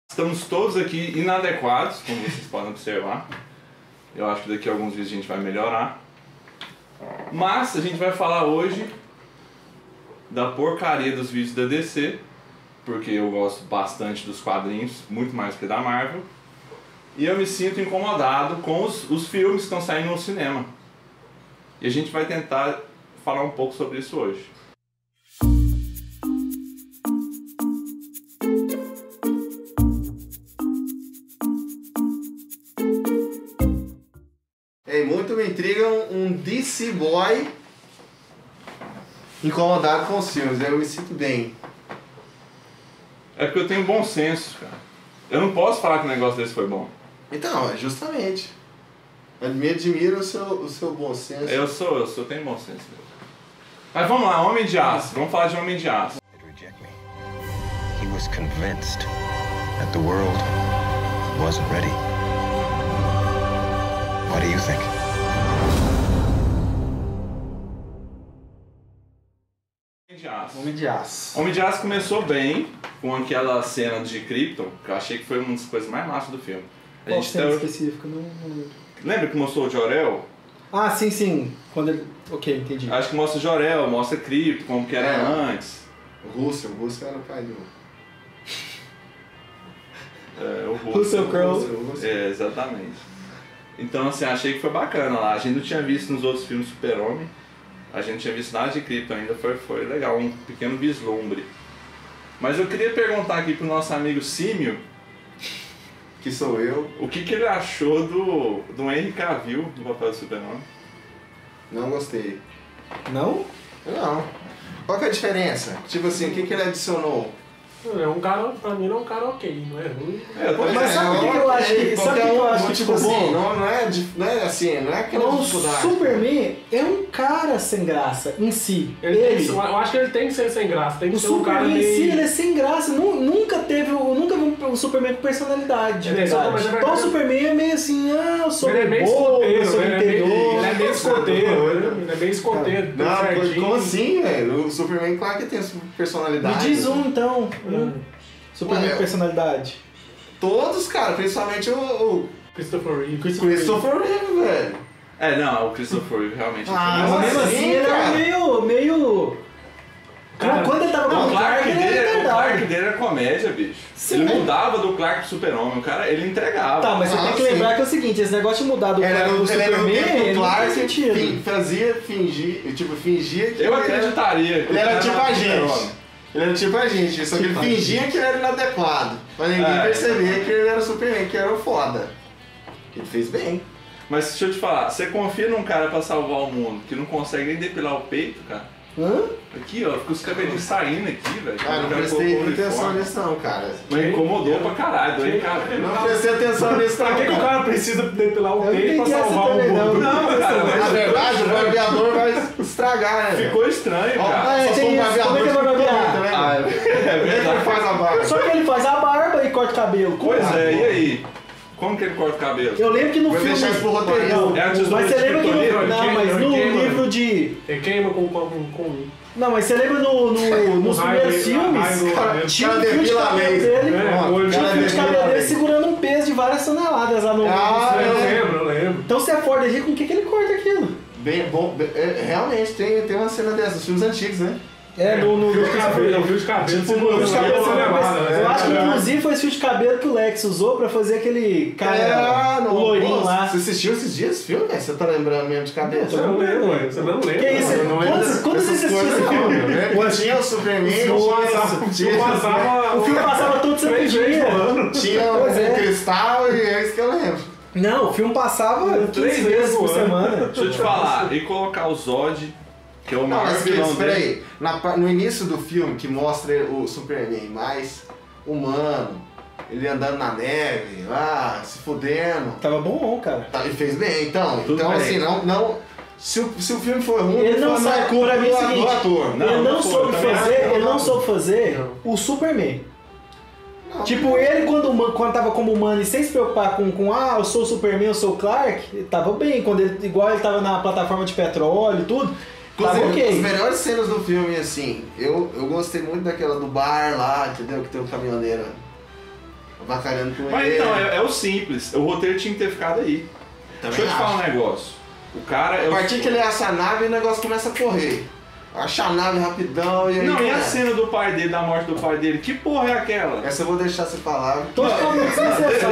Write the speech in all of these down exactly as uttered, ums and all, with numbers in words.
Estamos todos aqui inadequados, como vocês podem observar. Eu acho que daqui a alguns vídeos a gente vai melhorar. Mas a gente vai falar hoje da porcaria dos vídeos da D C, porque eu gosto bastante dos quadrinhos, muito mais que da Marvel. E eu me sinto incomodado com os, os filmes que estão saindo no cinema. E a gente vai tentar falar um pouco sobre isso hoje. É, muito me intriga um, um D C boy incomodado com os filmes, eu me sinto bem. É porque eu tenho bom senso, cara. Eu não posso falar que o negócio desse foi bom. Então, é justamente. Eu me admiro o seu, o seu bom senso. Eu sou, eu sou, tenho bom senso. Mas vamos lá, Homem de Aço. Vamos falar de Homem de Aço. He was convinced that the world wasn't ready. What do you think? Homem de Aço. Homem de Aço. Homem de Aço começou bem com aquela cena de Krypton, que eu achei que foi uma das coisas mais massas do filme. A Qual gente cena tá... específica? Não, não lembro. Lembra que mostrou o Jor-El? Ah, sim, sim. Quando ele... Ok, entendi. Acho que mostra o Jor-El, mostra Krypton, como que era É. antes. O Russell, o Russell era o pai do... É, o Russell. Russell Crowe. Russell, Russell. É, exatamente. Então, assim, achei que foi bacana lá. A gente não tinha visto nos outros filmes Super-Homem. A gente não tinha visto nada de Krypton ainda. Foi, foi legal, um pequeno vislumbre. Mas eu queria perguntar aqui pro nosso amigo Símio, Que sou eu. o que, que ele achou do, do Henry Cavill no papel do Super-Homem. Não gostei. Não? Não. Qual que é a diferença? Tipo assim, o que, que ele adicionou? É um cara, pra mim, não é um cara ok, não é ruim. É, eu tô- Mas sabe por que que eu acho que- sabe por que eu acho que tipo ficou assim, bom? não, não, é, dif- não é assim, não é aquela O dificuldade. Superman é um cara sem graça em si. Ele tem que ser- eu acho que ele tem que ser sem graça, tem que O ser um cara Superman em meio... si, ele é sem graça. Nu- Nunca teve, eu nunca vi um Superman com personalidade, de Ele é só- verdade. mas é Então o verdade. Superman é meio assim, ah, eu sou Ele é meio bobo, eu escoteiro, sou ele é meio, interior. ele é meio escoteiro, ele é meio escoteiro, tudo Não, certinho. como assim, velho? O Superman, claro que tem sua Me personalidade. diz um então. Hum. um Superman Ué, com personalidade. Todos, cara, principalmente o, o Christopher Reeve. Christopher Reeve, velho. É, não, o Christopher Reeve realmente... Ah, é mas mesmo assim, assim, ele cara? era meio. meio... Cara, Quando ele tava Não, com o Clark ele dele, era o Clark verdade. dele era comédia, bicho. Sim, ele né? mudava do Clark pro Super-Homem, o cara, ele entregava. Tá, mas você Ah, tem que sim. lembrar que é o seguinte, esse negócio de mudar do Ele era, Clark pro ele era o Superman, tempo ele do não Clark, faz sentido. fin- fazia, fingir, tipo, fingia que Eu ele acreditaria. Era, ele era tipo a gente. Super-Homem. Ele era tipo a gente, só que ele Tipo a fingia que ele era inadequado. Pra ninguém É. perceber que ele era o Superman, que era o foda. Ele fez bem. Mas deixa eu te falar, você confia num cara pra salvar o mundo que não consegue nem depilar o peito, cara? Hã? Aqui, ó, fica os cabelinhos saindo aqui, velho. Ah, não O cara prestei colocou o muita atenção uniforme. nisso não, cara. Mas incomodou pra caralho, doeu, cara. Não prestei atenção nisso Pra não, que, que o cara. cara precisa depilar o Eu peito pra entendi essa salvar o também, não. mundo? Não, cara, mas Na verdade, o barbeador vai estragar, né? velho? ficou estranho, Ó, cara. Ah, é, só tem for um isso. barbeador, Como é que fica vai barbear? bonito, né? Ah, é Ele verdade. que faz a barba. Só que ele faz a barba e corta o cabelo. Pois Como? é, e aí? Como que ele corta o cabelo? Eu lembro que no Vou filme... deixar isso pro roteirista. Não, É a tesoura mas você de lembra que no... Kryptonita, Não, ele mas queima, no ele queima. livro de... Ele queima com... com, com... Não, mas você lembra no, no, nos raio primeiros dele, filmes? raio do- cara, dele. tinha um Cara, fio de depila a cabelo lei. dele. É, Ó, o Tinha um cara fio de depila cabelo a dele lei. segurando um peso de várias toneladas lá no... Ah, no- Eu é. lembro, eu lembro. Então você é Ford aí, com o que, que ele corta aquilo? Bem, bom, bem- é, realmente tem, tem uma cena dessas, nos filmes antigos, né? É, no... no, Fio no de cabelo, fio de cabelo, Tipo, segurando os a cabelos tonelada, né? Eu acho que É. inclusive foi esse fio de cabelo que o Lex usou pra fazer aquele cara, Ah, o loirinho pô, lá. Você assistiu esses dias esse filme, velho? Você tá lembrando mesmo de cabeça? Você não lembra, ué, você não lembra. Que isso? Eu não lembro Quantos- dessas- quantos dessas vocês assistiram coisas, esse não, filme? meu. Lembra? Tinha o Superman, O filme passava- o tinha, filme passava... O filme passava todo santo Três vezes dia. no ano. tinha Pois o é. cristal e é isso que eu lembro. Não, o filme passava Três quinze vezes vezes por no ano. semana. Deixa eu te falar, e colocar o Zod, que é o Não, maior mas vilão espera dele. aí. Na pa- no início do filme, que mostra o Superman mais humano, ele andando na neve, lá, se fudendo. Tava bom, cara. Tá, ele fez bem, então. Tudo então, bem. assim, não. não se, o, se o filme for ruim, Ele não foi sabe, é culpa pra mim é o do, seguinte, do ator. Não, ele não, não foi, soube também fazer, acho que ele não não. soube fazer Não. o Superman. Não, Tipo, ele quando, huma- quando tava como humano e sem se preocupar com, com ah, eu sou o Superman, eu sou o Clark, ele tava bem. Quando ele, igual ele tava na plataforma de petróleo e tudo, tava Inclusive, as ok. melhores cenas do filme, assim, eu, eu gostei muito daquela do bar lá, entendeu? Que tem o caminhoneiro avacalhando com Mas ele. então, é, é o simples. O roteiro tinha que ter ficado aí. Também Deixa eu te falar um acho. negócio. O cara é A o... partir que ele acha a nave, o negócio começa a correr. Acha a nave rapidão e aí... Não, e a começa. cena do pai dele, da morte do pai dele? Que porra é aquela? Essa eu vou deixar você falar. Totalmente desnecessário.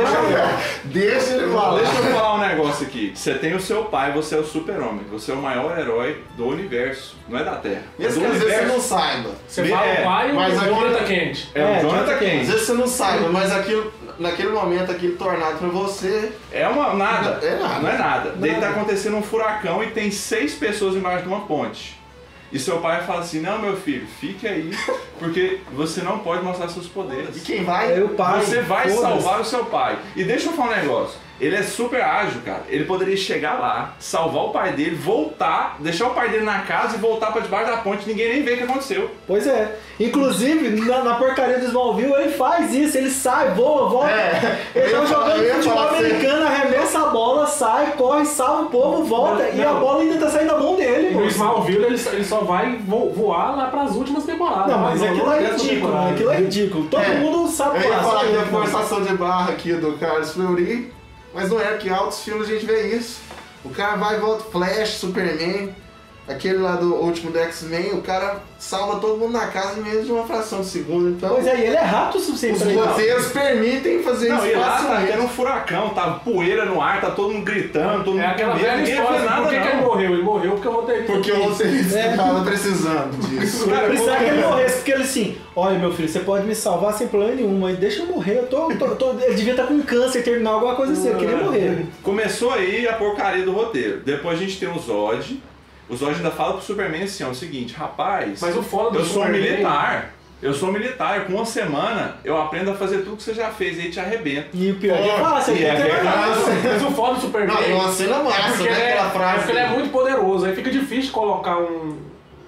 Deixa ele falar. Deixa eu falar um negócio aqui. Você tem o seu pai, você é o super-homem. Você é o maior herói do universo. Não é da Terra. É Mesmo do que às vezes você não universo. saiba. Você Me- fala é, o pai ou mas o aqui- Jonathan Kent? É, É, o Jonathan Jonathan Às Kent. vezes você não saiba, mas aquilo, naquele momento, aquilo tornado pra você... É uma nada. É nada. Não é nada. Daí Nada. tá acontecendo um furacão e tem seis pessoas embaixo de uma ponte. E seu pai fala assim, não, meu filho, fique aí, porque você não pode mostrar seus E poderes. quem vai? Aí o pai, Você vai foda-se. salvar o seu pai. E deixa eu falar um negócio. Ele é super ágil, cara. Ele poderia chegar lá, salvar o pai dele, voltar, deixar o pai dele na casa e voltar pra debaixo da ponte. Ninguém nem vê o que aconteceu. Pois é. Inclusive, na, na porcaria do Smallville, ele faz isso. Ele sai, voa, volta. É, Ele eu tá ia falar- jogando eu ia futebol falar assim. americano, arremessa a bola, sai, corre, salva o povo, volta. Não, e a não. bola ainda tá saindo da mão dele. No moço. Smallville ele, ele só vai vo- voar lá pras últimas temporadas. Não, mas Não, aquilo não é décima ridículo. temporada. Aquilo é ridículo. Todo É, mundo sabe Eu ia falar, falar sabe? que a forçação de barra aqui do Carlos Fleury, mas não é que em altos filmes a gente vê isso. O cara vai e volta, Flash, Superman, aquele lá do último do X-Men, o cara salva todo mundo na casa em menos de uma fração de segundo. Então, Pois é, e ele é rápido o suficiente os pra isso. roteiros permitem fazer Não, isso e lá tá facilmente. tendo um furacão, tá poeira no ar, tá todo mundo gritando, todo mundo É aquela com medo, velha ninguém história. fez nada, Por que, que ele não. morreu? Ele morreu porque o roteirista Porque o quis. roteirista É. tava precisando disso. Cara, Precisava que como- ele morresse, porque ele assim, olha meu filho, você pode me salvar sem problema nenhum, mas deixa eu morrer, eu tô, tô, tô- ele devia estar com câncer terminal, alguma coisa assim, eu queria morrer. Começou aí a porcaria do roteiro. Depois a gente tem o Zod. O Zod ainda fala pro Superman assim, ó, o seguinte, rapaz, Mas o foda do eu sou um Superman- militar. Eu sou um militar, com uma semana eu aprendo a fazer tudo que você já fez e aí te arrebenta. E o pior é que é fácil, E é ele tem verdade. Mas o foda do Superman Não, é uma cena massa, é porque, né? ele é, Aquela frase. é porque ele é muito poderoso. Aí fica difícil colocar um,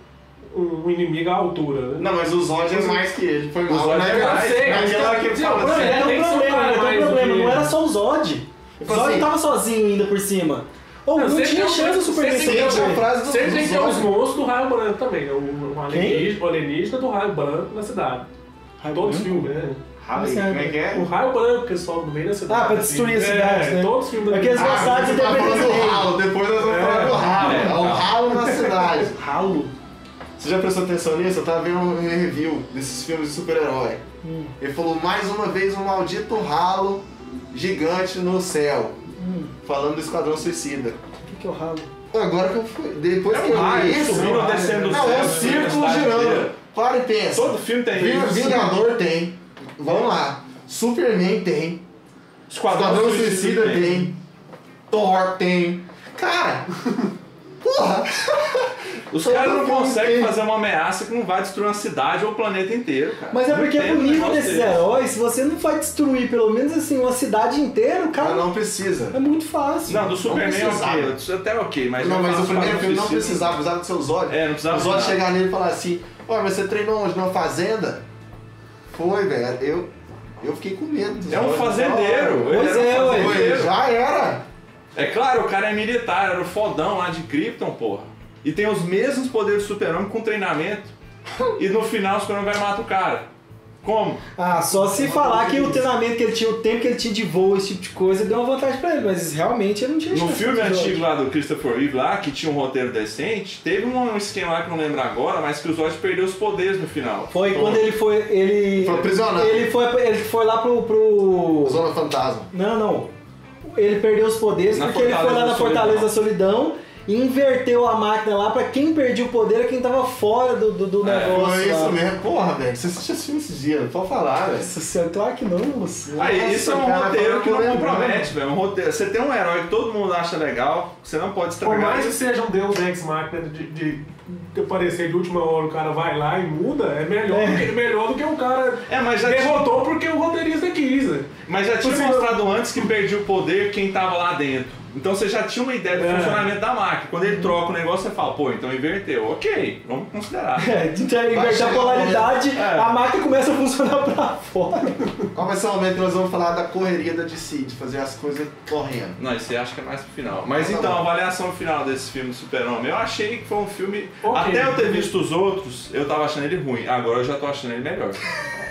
um inimigo à altura. Né? Não, mas o Zod é mais que ele, foi mal. Zod Né? é mais, sei, mas Naquela tem- que ele tem fala um assim, problema. É, tem tem um que ser um problema, cara tem um mais problema, de- não era só o Zod. O Tipo Zod assim- tava sozinho ainda por cima. Ou não, Não, sempre tinha tem um- chance do Superman sempre ser tem Tem ele. a frase do Sempre tem que ter os Zod. monstros do raio branco também. né? O, o, alienígena, o alienígena do raio branco na cidade. Raio Todos os branco? filmes, né? Rally, Como como é que é? O raio branco que sobe no meio da cidade. Ah, pra destruir a assim. cidade, é, né? Todos os filmes da Aqueles Ah, Versailles você tá falando Independence do Day. ralo, depois nós vamos É. falar do ralo. É, É o não. ralo na cidade. Ralo. Você já prestou atenção nisso? Eu tava vendo um review desses filmes de super-herói. Hum. Ele falou mais uma vez um maldito ralo gigante no céu. Hum. Falando do Esquadrão Suicida. O que, que é o ralo? Agora que eu fui. Depois É que um eu raio, li isso. subindo ou não, descendo do Não, céu, é um assim, a círculo cidade girando. inteira. Para e pensa. Todo filme tem Ving- isso. Vingador tem. Vamos lá. Superman tem. Esquadrão Suicida tem. Thor tem. Cara. Porra. Os caras não Todo filme conseguem tem. fazer uma ameaça que não vai destruir uma cidade ou o planeta inteiro, cara. Mas é Não porque entendo pro um nível negócio desses desse. heróis, se você não vai destruir pelo menos assim uma cidade inteira, o cara Mas não precisa. é muito fácil. Não, do Superman precisava. ok, até ok, mas... Não, eu mas falo o primeiro Esquadrão filme não Suicida. precisava, precisava do seu Zod. É, não precisava O Zod nada. chegar nele e falar assim, ué, mas você treinou onde? Numa fazenda? Foi, velho. Eu, eu fiquei com medo. do É um Zod. fazendeiro. Não, ele Pois era um é, ué. fazendeiro. Foi, já era. É claro, o cara é militar, era o fodão lá de Krypton, porra. E tem os mesmos poderes do Super-Homem com treinamento. E no final o Super-Homem vai e mata o cara. Como? Ah, só se falar que o treinamento que ele tinha, o tempo que ele tinha de voo, esse tipo de coisa, deu uma vantagem pra ele, mas realmente ele não tinha No chance filme de Zod. antigo lá do Christopher Reeve lá, que tinha um roteiro decente, teve um esquema lá que eu não lembro agora, mas que o Zod perdeu os poderes no final. Foi quando ele foi. Ele. Foi aprisionado. Ele foi, ele foi lá pro. pro... Zona Fantasma. Não, não. Ele perdeu os poderes Na porque ele foi lá Fortaleza na da Fortaleza da Solidão e inverteu a máquina lá pra quem perdia o poder é quem tava fora do, do, do É, negócio. Foi isso lá. mesmo. Porra, velho. Você assistiu esse filme esses dias? Não pode falar, velho. Nossa senhora, claro que não, moço. Aí, Nossa, isso é um cara, roteiro que não lembrando. compromete, velho. Um roteiro. Você tem um herói que todo mundo acha legal, você não pode Por estragar mais que isso. seja um Deus Ex Machina de, de, de aparecer de última hora, o cara vai lá e muda, é melhor, É. Do, que, melhor do que o cara É, mas já tinha, derrotou porque o roteirista quis. né? mas já tinha Você- mostrado antes que perdia o poder quem tava lá dentro. Então você já tinha uma ideia do É. funcionamento da máquina. Quando ele troca o negócio, você fala, pô, então inverteu. Ok, vamos considerar. É, então inverter a chegar um polaridade, momento- É. a máquina começa a funcionar pra fora. Qual vai ser o momento que nós vamos falar da correria da D C, de fazer as coisas correndo? Não, isso aí acho que é mais pro final. Mas Tá então, bom. a avaliação final desse filme do Super-Homem, eu achei que foi um filme. Ok. Até eu ter visto os outros, eu tava achando ele ruim. Agora eu já tô achando ele melhor.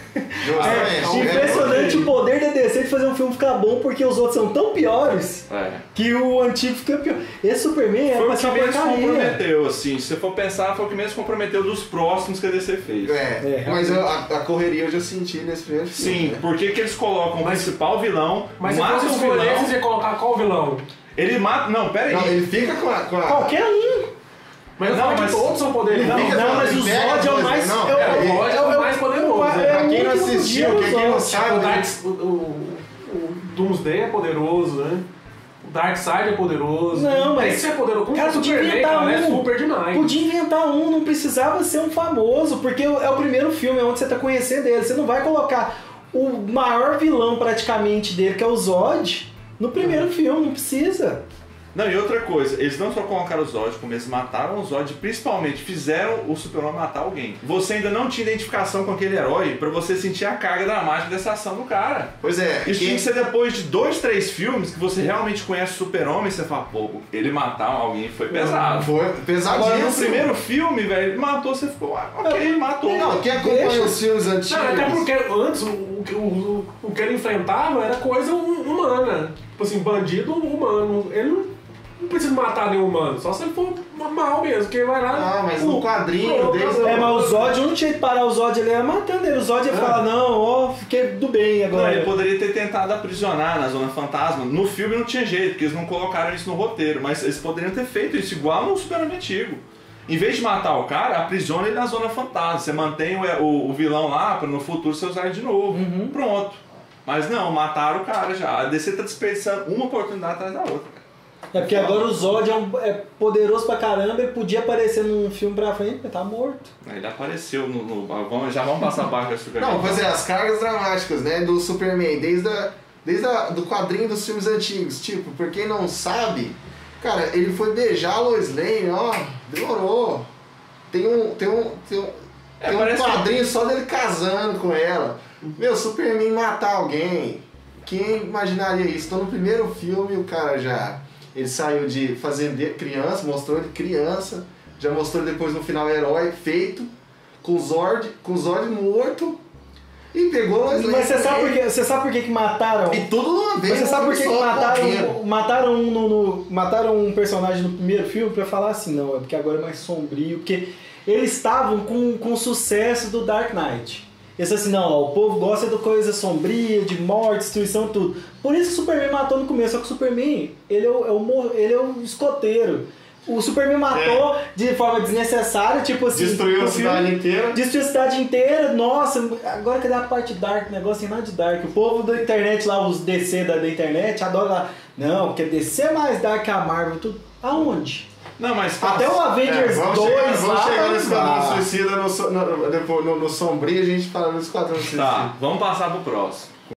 Justamente. É impressionante o poder da D C de fazer um filme ficar bom porque os outros são tão piores É. que o antigo fica pior. Esse Superman é Foi pra o ser que uma menos porcaria. comprometeu, assim. Se você for pensar, foi o que menos comprometeu dos próximos que a D C fez. É, É, mas eu- a, a correria eu já senti nesse primeiro filme. Sim, né? por que que eles colocam o Mas- principal vilão, Mas se matam fosse o escolher, vilão, vocês iam colocar qual vilão? ele mata... Não, pera aí. Não, ele fica com a... Com a Qualquer um. Mas eu Não, falo que mas- todos são poderosos. Ele Não, fica não, com- mas ele o pega Zod é o dois, mais... não, é o- é, o Zod é o mais poderoso, é, né? é Pra quem não muito assistiu, podia quem não usar. sabe, O, né? Dark, o, o, o Doomsday é poderoso, né? O Darkseid é poderoso. Não, mas- Esse é poderoso. Como Cara, o podia Superman, inventar cara, é um. super demais. Podia inventar um, não precisava ser um famoso, porque é o primeiro filme, é onde você tá conhecendo ele. Você não vai colocar o maior vilão praticamente dele, que é o Zod, no primeiro filme, não precisa. Não, e outra coisa, eles não só colocaram o Zod, como eles mataram o Zod, principalmente fizeram o Super-Homem matar alguém. Você ainda não tinha identificação com aquele herói pra você sentir a carga dramática dessa ação do cara. Pois é. Isso quem- tinha que ser depois de dois, três filmes que você realmente conhece o Super-Homem e você fala, pô, ele matar alguém foi pesado. Foi pesadíssimo. Agora no primeiro filme, velho, ele matou, você ficou, ah, ok, matou. Não, quem acompanha Deixa. os filmes antigos... Não, até porque antes o, o, o, o que ele enfrentava era coisa hum- humana. Tipo assim, bandido humano. Ele não, não precisa matar nenhum humano, só se ele for mal mesmo, porque ele vai lá. Ah, mas no pô, quadrinho, pronto, desde- acabou. É, mas o Zod não tinha que parar o Zod, ele ia matando ele. O Zod ia falar, não, ó, fiquei do bem Não, agora. ele poderia ter tentado aprisionar na Zona Fantasma. No filme não tinha jeito, porque eles não colocaram isso no roteiro. Mas eles poderiam ter feito isso igual no Super-Homem antigo. Em vez de matar o cara, aprisiona ele na Zona Fantasma. Você mantém o, o, o vilão lá pra no futuro você usar ele de novo. Pronto. Mas não, mataram o cara já. A D C tá desperdiçando uma oportunidade atrás da outra. É porque agora o Zod é, um- é poderoso pra caramba, ele podia aparecer num filme pra frente, mas tá morto. Ele apareceu no... no- vamos, já vamos passar a parte do Superman. Não, pois é, as cargas dramáticas, né, do Superman, desde a, desde a, do quadrinho dos filmes antigos. Tipo, por quem não sabe, cara, ele foi beijar a Lois Lane, ó, demorou. Tem um, tem um, tem um, É, tem um parece que- quadrinho só dele casando com ela. Meu, Superman matar alguém, quem imaginaria isso? Então no primeiro filme o cara já, ele saiu de fazendeiro, criança, mostrou ele criança, já mostrou ele depois no final herói feito, com o Zord, com o Zord morto, e pegou Lois Lane. Mas você sabe por também. que, você sabe por que que mataram? E tudo de uma vez. Mas você sabe por que, que só, correndo. mataram, mataram, um no, no- mataram um personagem no primeiro filme pra falar assim, não, é porque agora é mais sombrio, porque eles estavam com, com o sucesso do Dark Knight. Eles assim, não, ó, o povo gosta de coisa sombria, de morte, destruição, tudo. Por isso que o Superman matou no começo, só que o Superman, ele é o, é o, mor- ele é o escoteiro. O Superman matou de forma desnecessária, tipo assim... Destruiu a no filme, cidade inteira. Destruiu a cidade inteira, nossa, agora cadê a parte dark, negócio tem nada de dark. O povo da internet lá, os D C da, da internet, adora lá, não, porque D C é mais dark que a Marvel, tudo. Aonde? Não, mas... Até o Avengers É, vamos dois chegar, vamos lá, chegar no Esquadrão ah. Suicida, no, so- no, depois, no, no Sombrio, a gente fala no Esquadrão Suicida. Tá, vamos passar pro próximo.